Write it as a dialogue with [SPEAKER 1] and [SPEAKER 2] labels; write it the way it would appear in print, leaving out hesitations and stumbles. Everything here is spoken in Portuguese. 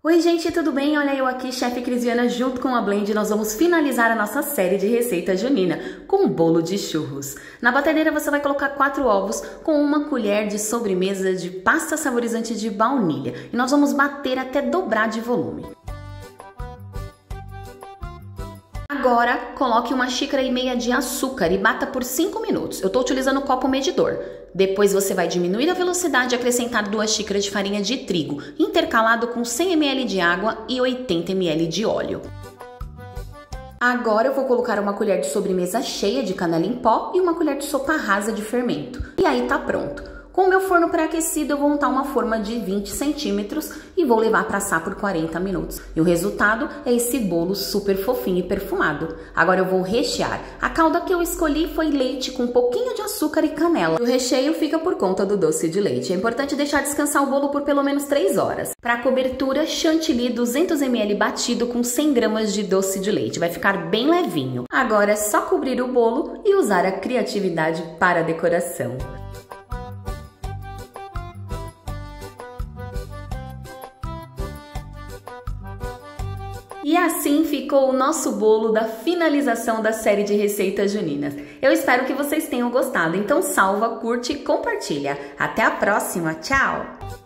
[SPEAKER 1] Oi gente, tudo bem? Olha eu aqui, chefe Crisiana, junto com a Blend, nós vamos finalizar a nossa série de receita junina com um bolo de churros. Na batedeira você vai colocar 4 ovos com uma colher de sobremesa de pasta saborizante de baunilha e nós vamos bater até dobrar de volume. Agora, coloque 1,5 xícaras de açúcar e bata por 5 minutos. Eu estou utilizando o copo medidor. Depois você vai diminuir a velocidade e acrescentar 2 xícaras de farinha de trigo, intercalado com 100 ml de água e 80 ml de óleo. Agora eu vou colocar uma colher de sobremesa cheia de canela em pó e uma colher de sopa rasa de fermento. E aí tá pronto. Com o meu forno pré-aquecido, eu vou untar uma forma de 20 centímetros e vou levar para assar por 40 minutos. E o resultado é esse bolo super fofinho e perfumado. Agora eu vou rechear. A calda que eu escolhi foi leite com um pouquinho de açúcar e canela. O recheio fica por conta do doce de leite. É importante deixar descansar o bolo por pelo menos 3 horas. Para a cobertura, chantilly 200 ml batido com 100 gramas de doce de leite. Vai ficar bem levinho. Agora é só cobrir o bolo e usar a criatividade para a decoração. E assim ficou o nosso bolo da finalização da série de receitas juninas. Eu espero que vocês tenham gostado, então salva, curte e compartilha. Até a próxima, tchau!